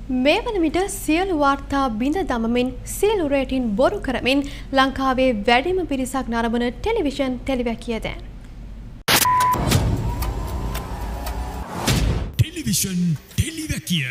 මේ වන විට සියලු වාර්තා බිඳ දමමින් සියලු රේටින් බොරු කරමින් ලංකාවේ වැඩිම පිරිසක් නරඹන ටෙලිවිෂන් ටෙලිවැකිය දැන්. ටෙලිවිෂන් ටෙලිවැකිය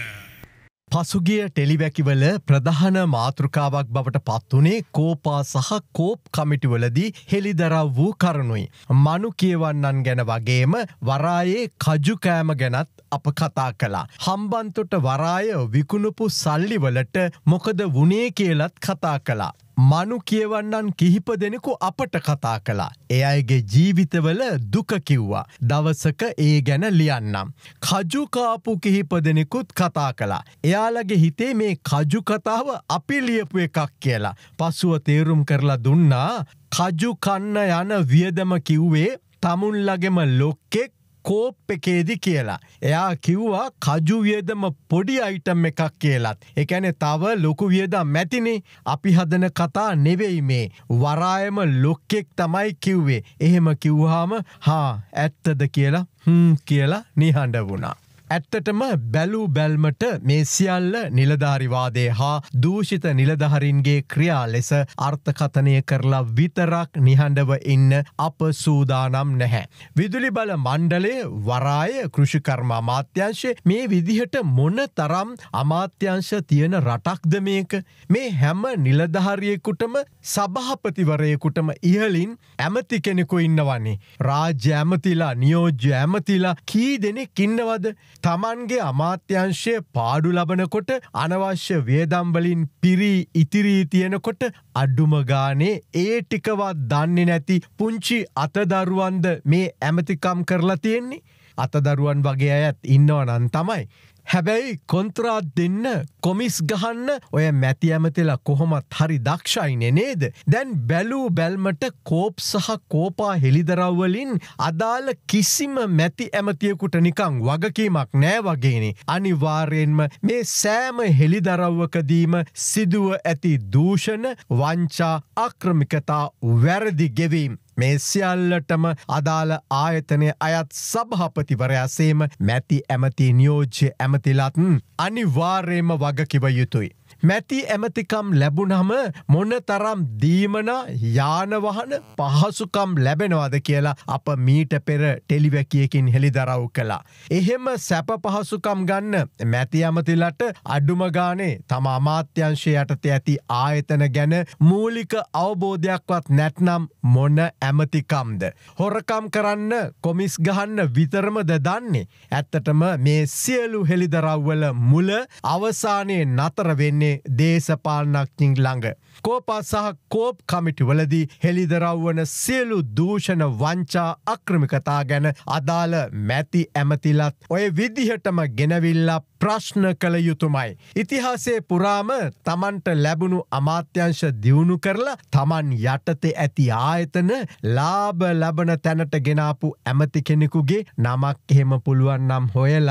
පසුගිය ටෙලිවැකිවල ප්‍රධාන මාතෘකාවක් බවට පත්වුණේ කෝපා සහ කෝප් කමිටිවලදී හෙළිදරව් වූ කරුණුයි. මනු කියවන්නන් ගැන වගේම වරායේ කජු කෑම ගැනත් අප කතා කළා. හම්බන්තොට වරාය විකුණුපු සල්ලිවලට මොකද වුණේ කියලත් කතා කළා. මනු කියවන්නන් කිහිප දෙනෙකු අපට කතා කළා. ඒ අයගේ ජීවිතවල දුක කිව්වා. දවසක ඒ ගැන ලියන්නම්. කජු කාපු කිහිප දෙනෙකුත් කතා කළා. එයාලගේ හිතේ මේ කජු කතාව අපි ලියපු එකක් කියලා. පසුව තේරුම් කරලා දුන්නා කජු කන්න යන වියදම කිව්වේ තමුන්ලගෙම ලොක්කෙක් කෝප් එකේදි කියලා. එයා කිව්වා කජු වියදම පොඩි අයිටම් එකක් කියලත්. ඒ කියන්නේ තව ලොකු වියදම් මැතිනේ. අපි හදන කතා නෙවෙයි මේ. වරායම ලොක්කෙක් තමයි කිව්වේ. එහෙම කිව්වහම ඇත්තද කියලා කියලා නිහඬ වුණා. ඇත්තටම බැලූ බැල්මට මේ සියල්ල නිලධාරිවාදය හා දූෂිත නිලධහරින්ගේ ක්‍රියා ලෙස අර්ථකථනය කරලා විතරක් නිහඬව ඉන්න අප සූදානම් නැහැ. විදුලි බල මණ්ඩලයේ වරාය කෘෂිකර්ම අමාත්‍යංශය මේ විදිහට මොන තරම් අමාත්‍යංශ තියෙන රටක්ද මේක. මේ හැම නිලධාරියෙකුටම සභාපතිවරයෙකුටම ඉහලින් ඇමති කෙනෙකු ඉන්නවන්නේ. රාජ්‍ය ඇමතිලා නියෝජ්‍ය ඇමතිලා කී දෙනෙක් ඉන්නවද? තමන්ගේ අමාත්‍යංශය පාඩු ලබනකොට අනවශ්‍ය වියදම්වලින් පිරී ඉතිරී තියෙනකොට අඩුම ගානේ ඒ ටිකවත් දන්නේ නැති පුංචි අතදරුවන්ද මේ ඇමතිකම් කරලා තියෙන්නේ. අතදරුවන් වගේ අයත් ඉන්නවනන් තමයි. හැබැයි කොන්ත්‍රාත් දෙන්න කොමිස් ගහන්න ඔය මැති ඇමතිලා කොහොමත් හරි දක්ෂයිනේ නේද? දැන් බැලූ බැල්මට කෝප් සහ කෝපා හෙළිදරව්වලින් අදාළ කිසිම මැති ඇමතියෙකුට නිකං වගකීමක් නෑ වගේනේ. අනිවාර්යෙන්ම මේ සෑම හෙළිදරව්වකදීම සිදුව ඇති දූෂණ, වංචා, අක්‍රමිකතා, වැරදි ගෙවීම් මේ සියල්ලටම අදාළ ආයතනය අයත් සභාපතිවරයාසේම මැති ඇමති නියෝජ්‍ය ඇමතිලත් අනිවාර්යයෙන්ම වගකිව යුතුයි. මැති ඇමතිකම් ලැබුණම මොන තරම් දීමනා යානවහන පහසුකම් ලැබෙනවාද කියලා අප මීට පෙර ටෙලිවැකියකින් හෙළිදරව් කළා. එහෙම සැප පහසුකම් ගන්න මැති ඇමතිලට අඩුම ගානේ තම අමාත්‍යංශය යටතේ ඇති ආයතන ගැන මූලික අවබෝධයක්වත් නැත්නම් මොන ඇමතිකම්ද? හොරකම් කරන්න කොමිස් ගහන්න විතරමද දන්නේ? ඇත්තටම මේ සියලු හෙළිදරව්වල මුල අවසානයේ නතර වෙන්නේ දේශපාලනඥයින් ළඟ. කෝපා සහ කෝප් කමිටිවලදී හෙළිදරව් වන සියලු දූෂණ, වංචා, අක්‍රමිකතා ගැන අදාළ මැති ඇමතිලත් ඔය විදිහටම ගෙනවිල්ලා ප්‍රශ්න කළ යුතුමයි. ඉතිහාසයේ පුරාම තමන්ට ලැබුණු අමාත්‍යංශ දියුණු කරලා තමන් යටතේ ඇති ආයතන ලාභ ලබන තැනට ගෙනාපු ඇමති කෙනෙකුගේ නමක් එහෙම පුළුවන් නම්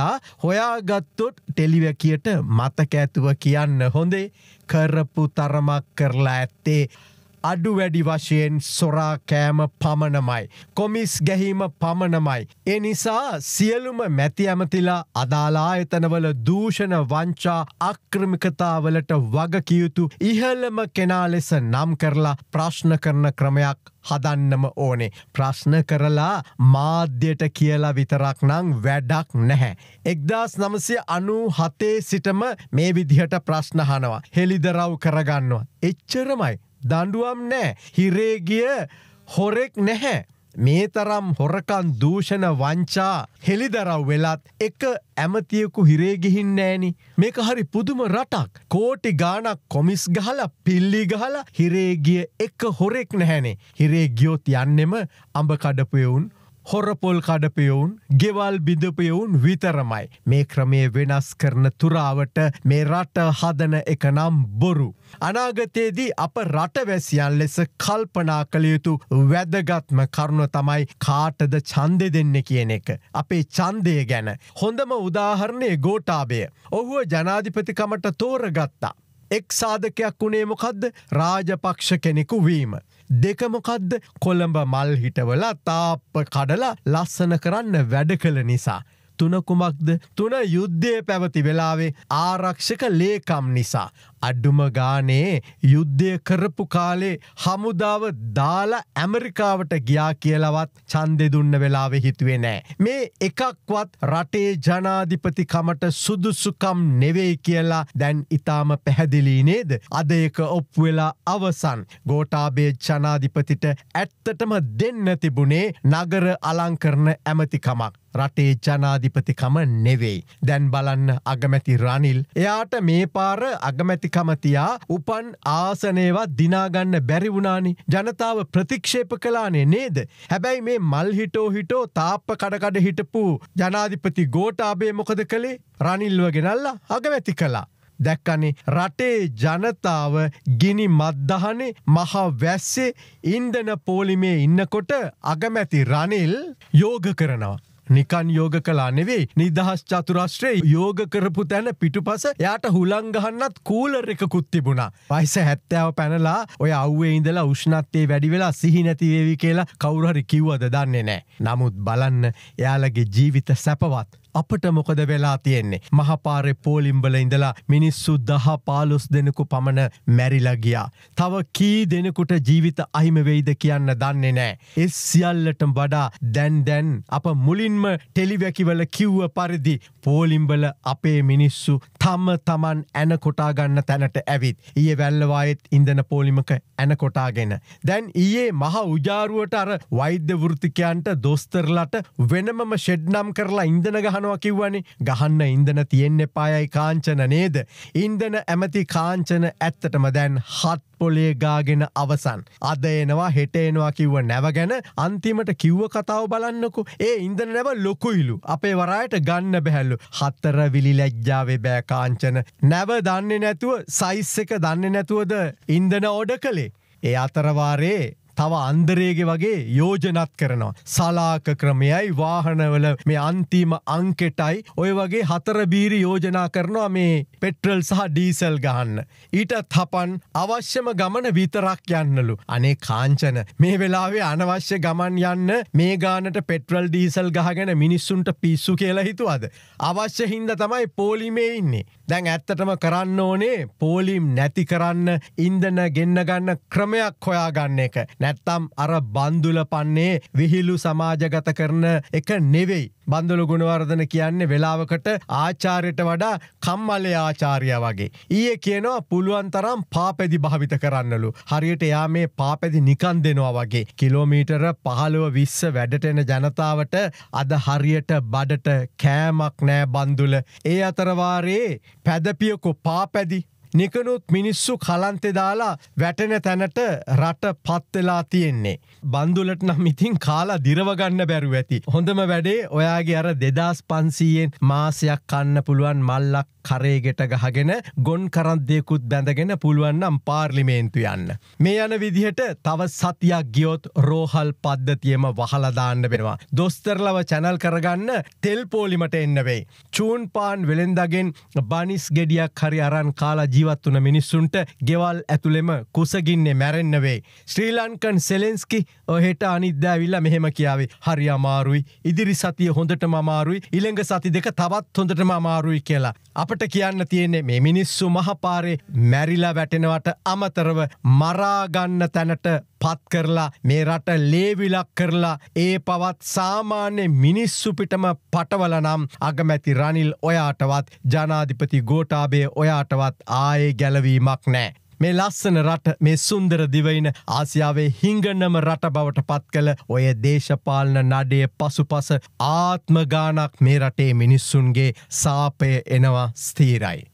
හොයාගත්තොත් ටෙලිවැකියට මතක ඇතුව කියන්න හොඳේ. කරපු තරමක් කරලා ඇත්තේ අඩු වැඩි වශයෙන් සොරා කෑම පමණමයි. කොමිස් ගැහීම පමණමයි. ඒ නිසා සියලුම මැති ඇමතිලා අදාළ ආයතනවල දූෂණ, වංචා, අක්‍රමිකතාවලට වගකියයුතු ඉහළම කෙනා ලෙස නම් කරලා ප්‍රශ්න කරන ක්‍රමයක් හදන්නම ඕනේ. ප්‍රශ්න කරලා මාධ්‍යයට කියලා විතරක් නම් වැඩක් නැහැ. 1997 සිටම මේ විදිහට ප්‍රශ්න අහනවා. හෙළිදරව් කරගන්නවා. එච්චරමයි. දඬුවම් නෑ. හිරේ ගිය හොරෙක් නැහැ. මේ තරම් හොරකන්, දූෂණ, වංචා හෙළිදරව් වෙලත් එක ඇමතියෙකු හිරේ ගිහින් නෑනි. මේක හරි පුදුම රටක්. කෝටි ගාණක් කොමිස් ගහලා පිල්ලි ගහලා හිරේ ගිය එක හොරෙක් නැහැනේ. හිරේ ගියොත් යන්නෙම අඹ කඩපුයවුන්, හොරපොල් කඩපයවුන්, ගෙවල් බිඳපයවුන් විතරමයි. මේ ක්‍රමේ වෙනස් කරන තුරාවට මේ රට හදන එක නම් බොරු. අනාගතයේදී අප රටවැසියන් ලෙස කල්පනා කළ යුතු වැදගත්ම කරුණ තමයි කාටද ඡන්දෙ දෙන්න කියන එක. අපේ ඡන්දය ගැන හොඳම උදාහරණය ගෝඨාභය. ඔහුව ජනාධිපතිකමට තෝරගත්තා. එක් සාධකයක් වුණේ මොකද්ද? රාජපක්ෂ කෙනෙකු වීම. දෙක මොකද්ද? කොළඹ මල් හිටවලා තාප්ප කඩලා ලස්සන කරන්න වැඩ කළ නිසා. තුන කුමක්ද? තුන යුද්ධය පැවති වෙලාවේ ආරක්ෂක ලේකම් නිසා. අඩුම ගානේ යුද්ධය කරපු කාලේ හමුදාව දාලා ඇමරිකාවට ගියා කියලාවත් ඡන්දෙ දුන්න වෙලාවෙ හිතුවේ නෑ. මේ එකක්වත් රටේ ජනාධිපතිකමට සුදුසුකම් නෙවෙයි කියලා දැන් ඊටාම පැහැදිලි නේද? අද ඒක ඔප්පු වෙලා අවසන්. ගෝඨාභය ජනාධිපතිට ඇත්තටම දෙන්න තිබුණේ නගර අලංකරණ ඇමතිකමක්. රටේ ජනාධිපතිකම නෙවෙයි. දැන් බලන්න අගමැති රනිල්. එයාට මේ පාර අගමැතිකම තියා උපන් ආසනේවත් දිනාගන්න බැරි වුණානේ. ජනතාව ප්‍රතික්ෂේප කළානේ නේද? හැබැයි මේ මල් හිටෝ තාප්ප කඩ හිටපු ජනාධිපති ගෝඨාභය මොකද කළේ? රනිල්ව ගෙනල්ලා අගමැති කළා. දැක්කනේ රටේ ජනතාව ගිනි මද්දහනේ මහ වැස්සේ ඉන්ධන පෝලිමේ ඉන්නකොට අගමැති රනිල් යෝග කරනවා. නිකන් යෝග කළා නෙවෙයි, නිදහස් චතුරස්‍රයේ යෝග කරපු තැන පිටුපස එයාට හුලං ගහන්නත් කූලර් එකකුත් තිබුණා. වයස 70 පැනලා ඔය අවුවේ ඉඳලා උෂ්ණත්වයේ වැඩි වෙලා සිහි නැති වේවි කියලා කවුරු හරි කිව්වද දන්නේ නැහැ. නමුත් බලන්න එයාලගේ ජීවිත සැපවත්. අපට මොකද වෙලා තියෙන්නේ? මහපාරේ පෝලිම්බල ඉඳලා මිනිස්සු 10-15 දෙනෙකු පමණ මැරිලා ගියා. තව කී දෙනෙකුට ජීවිත අහිමි වෙයිද කියන්න දන්නේ නැහැ. ඒ සියල්ලටම වඩා දැන් අප මුලින්ම ටෙලිවැකිවල කිව්ව පරිදි පෝලිම්බල අපේ මිනිස්සු තමන් ඇන කොටා ගන්න තැනට ඇවිත් ඊයේ වැල්ලවායෙත් ඉන්ධන පෝලිමක ඇන කොටාගෙන දැන් ඊයේ මහ උජාරුවට අර වෛද්‍ය වෘත්තිකයන්ට දොස්තරලට වෙනමම ෂෙඩ් නම් කරලා ඉන්ධන ගහනවා කිව්වනේ. ගහන්න ඉන්ධන තියෙන්න එපායයි කාංචන නේද? ඉන්ධන ඇමති කාංචන ඇත්තටම දැන් හත් පොලේ ගාගෙන අවසන්. අද එනවා හෙට එනවා කිව්ව නැව ගැන අන්තිමට කිව්ව කතාව බලන්නකෝ. ඒ ඉන්ධන නැව ලොකුයිලු. අපේ වරායට ගන්න බැහැලු. 4 විලි ලැජ්ජාවේ බෑ කාංචන. නැව දන්නේ නැතුව සයිස් එක දන්නේ නැතුවද ඉන්ධන ඕඩර් කළේ. ඒ අතරවාරේ තව අන්දරේගේ වගේ යෝජනත් කරනවා. සලාක ක්‍රමයයි වාහනවල මේ අන්තිම අංකෙටයි ඔය වගේ 4 බීරි යෝජනා කරනවා මේ පෙට්‍රල් සහ ඩීසල් ගහන්න. ඊටත් හපන් අවශ්‍යම ගමන විතරක් යන්නලු. අනේ කාංචන මේ වෙලාවේ අනවශ්‍ය ගමන් යන්න මේ ගානට පෙට්‍රල් ඩීසල් ගහගෙන මිනිස්සුන්ට පිස්සු කියලා හිතුවද? අවශ්‍ය හින්දා තමයි පෝලිමේ ඉන්නේ. දැන් ඇත්තටම කරන්න ඕනේ පෝලිම් නැති කරන්න ඉන්ධන ගෙන්න ගන්න ක්‍රමයක් හොයාගන්න එක. නැත්තම් අර බන්දුල පන්නේ විහිළු සමාජගත කරන එක නෙවෙයි. බන්දුල ගුණවර්ධන කියන්නේ වෙලාවකට ආචාර්යට වඩා කම්මලේ ආචාර්යා වගේ. ඊයේ කියනවා පුළුවන් තරම් පාපැදි භාවිත කරන්නලු. හරියට එයා මේ පාපැදි නිකන් දෙනවා වගේ. කිලෝමීටර 15-20 වැඩට එන ජනතාවට අද හරියට බඩට කෑමක් නෑ බන්දුල. ඒ අතර වාරේ පැදපියකෝ පාපැදි නිකනුත් මිනිස්සු කලන්තේ දාලා වැටෙන තැනට රට පත් වෙලා තියෙන්නේ. බන්දුලට නම් ඉතින් කාලා දිරව ගන්න බැරුව ඇති. හොඳම වැඩේ ඔයාගේ අර 2500න් මාසයක් කන්න පුළුවන් මල්ලක් කරේගෙට ගහගෙන ගොන් කරන්දේකුත් බැඳගෙන පුළුවන් නම් පාර්ලිමේන්තු යන්න. මේ යන විදිහට තව සතියක් ගියොත් රෝහල් පද්ධතියම වහලා දාන්න වෙනවා. දොස්තරලව channel කරගන්න තෙල් පොලිමට එන්න වෙයි. චූන් පාන් වෙලෙන්දගෙන් බනිස් ගෙඩියක් හරි අරන් කාලා ජීවත් වුණ මිනිස්සුන්ට ගෙවල් ඇතුළෙම කුසගින්නේ මැරෙන්න වෙයි. ශ්‍රී ලංකන් සෙලෙන්ස්කි ඔහෙට අනිද්දා ඇවිල්ලා මෙහෙම කියාවේ. හරි අමාරුයි. ඉදිරි සතිය හොඳටම අමාරුයි. ඊළඟ සති දෙක තවත් හොඳටම අමාරුයි කියලා. අපට කියන්න තියෙන්නේ මේ මිනිස්සු මහපාරේ මැරිලා වැටෙනවට අමතරව මරා ගන්න තැනට පත් කරලා මේ රට ලේවිලක් කරලා ඒ පවත් සාමාන්‍ය මිනිස්සු පිටම පටවල නම් අගමැති රනිල් ඔයාටවත් ජනාධිපති ගෝඨාභය ඔයාටවත් ආයේ ගැලවීමක් නැහැ. මේ ලස්සන රට මේ සුන්දර දිවයින ආසියාවේ හිඟනම රට බවට පත් කළ ඔය දේශපාලන නඩේ පසුපස ආත්ම ගානක් මේ රටේ මිනිස්සුන්ගේ සාපය එනවා ස්ථිරයි.